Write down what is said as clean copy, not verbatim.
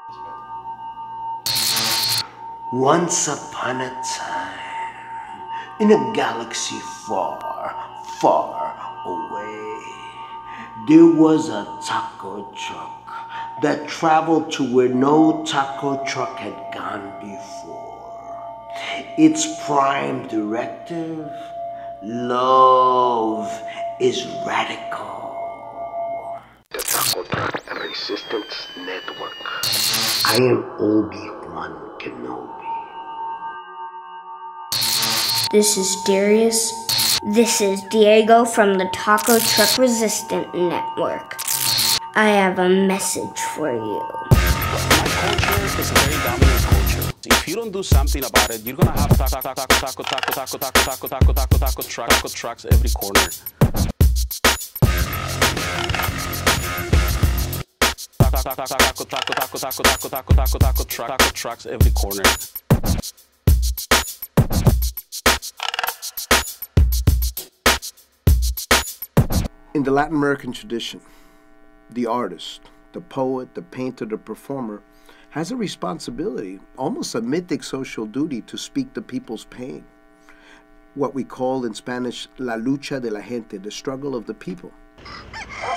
Once upon a time, in a galaxy far, far away, there was a taco truck that traveled to where no taco truck had gone before. Its prime directive: love is radical. The Taco Truck Resistance Network. I am Obi-Wan Kenobi. This is Darius. This is Diego from the Taco Truck Resistant Network. I have a message for you. My culture is a very dominant culture. If you don't do something about it, you're gonna have taco trucks every corner. Taco trucks every corner. In the Latin American tradition, the artist, the poet, the painter, the performer has a responsibility, almost a mythic social duty, to speak the people's pain. What we call in Spanish, la lucha de la gente, the struggle of the people.